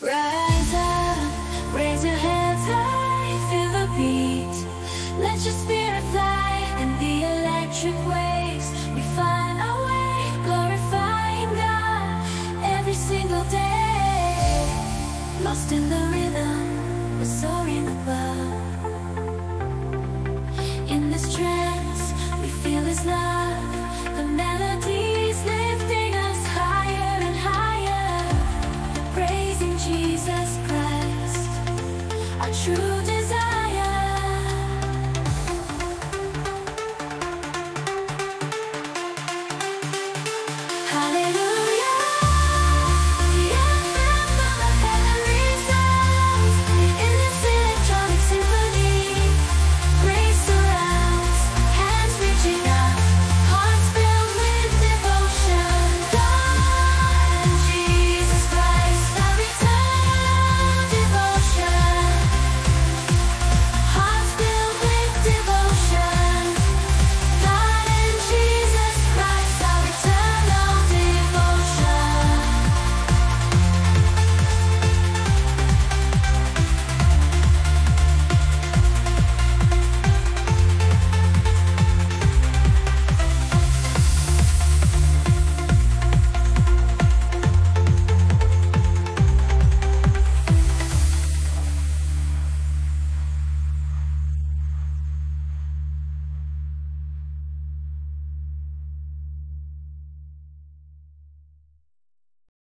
Rise up, raise your hands high, feel the beat. Let your spirit fly in the electric waves. We find our way, glorifying God every single day. Lost in the rhythm, we're soaring above. In this trance, we feel His love. The melodies lifting us higher and higher. Praising Jesus Christ, our true